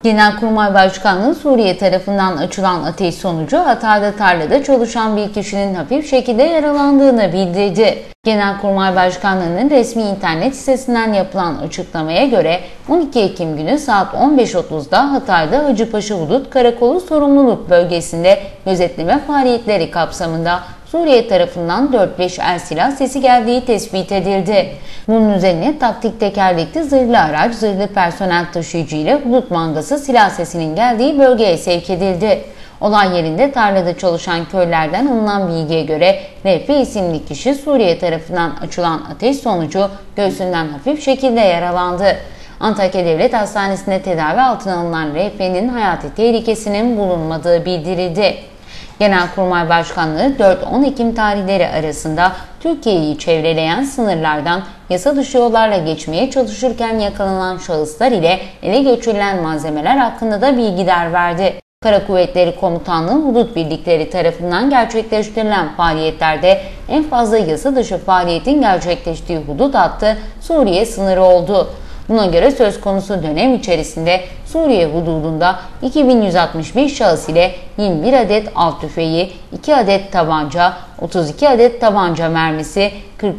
Genelkurmay Başkanlığı Suriye tarafından açılan ateş sonucu Hatay'da tarlada çalışan bir kişinin hafif şekilde yaralandığını bildirdi. Genelkurmay Başkanlığı'nın resmi internet sitesinden yapılan açıklamaya göre 12 Ekim günü saat 15.30'da Hatay'da Hacıpaşa Hudut Karakolu sorumluluk bölgesinde gözetleme faaliyetleri kapsamında Suriye tarafından 4-5 el silah sesi geldiği tespit edildi. Bunun üzerine taktik tekerlekli zırhlı araç, zırhlı personel taşıyıcı ile hudut mangası silah sesinin geldiği bölgeye sevk edildi. Olay yerinde tarlada çalışan köylülerden alınan bilgiye göre Refi isimli kişi Suriye tarafından açılan ateş sonucu göğsünden hafif şekilde yaralandı. Antakya Devlet Hastanesi'nde tedavi altına alınan Refi'nin hayati tehlikesinin bulunmadığı bildirildi. Genelkurmay Başkanlığı 4-10 Ekim tarihleri arasında Türkiye'yi çevreleyen sınırlardan yasa dışı yollarla geçmeye çalışırken yakalanan şahıslar ile ele geçirilen malzemeler hakkında da bilgiler verdi. Kara Kuvvetleri Komutanlığı Hudut Birlikleri tarafından gerçekleştirilen faaliyetlerde en fazla yasa dışı faaliyetin gerçekleştiği hudut hattı Suriye sınırı oldu. Buna göre söz konusu dönem içerisinde Suriye hududunda 2161 şahıs ile 21 adet av tüfeği, 2 adet tabanca, 32 adet tabanca mermisi,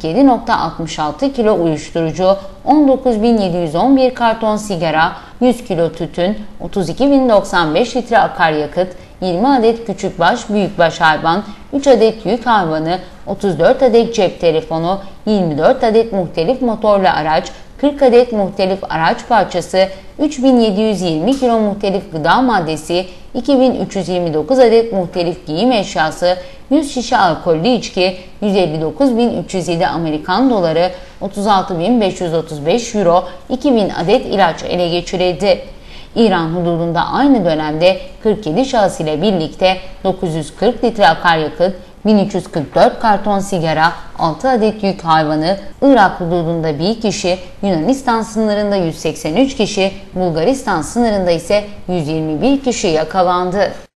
47.66 kilo uyuşturucu, 19.711 karton sigara, 100 kilo tütün, 32.095 litre akaryakıt, 20 adet küçükbaş, büyükbaş hayvan, 3 adet yük hayvanı, 34 adet cep telefonu, 24 adet muhtelif motorlu araç, 40 adet muhtelif araç parçası, 3720 kilo muhtelif gıda maddesi, 2329 adet muhtelif giyim eşyası, 100 şişe alkollü içki, 159.307 Amerikan doları, 36.535 euro, 2000 adet ilaç ele geçirildi. İran hududunda aynı dönemde 47 şahıs ile birlikte 940 litre akaryakıt, 1344 karton sigara, 6 adet yük hayvanı, Irak hududunda 1 kişi, Yunanistan sınırında 183 kişi, Bulgaristan sınırında ise 121 kişi yakalandı.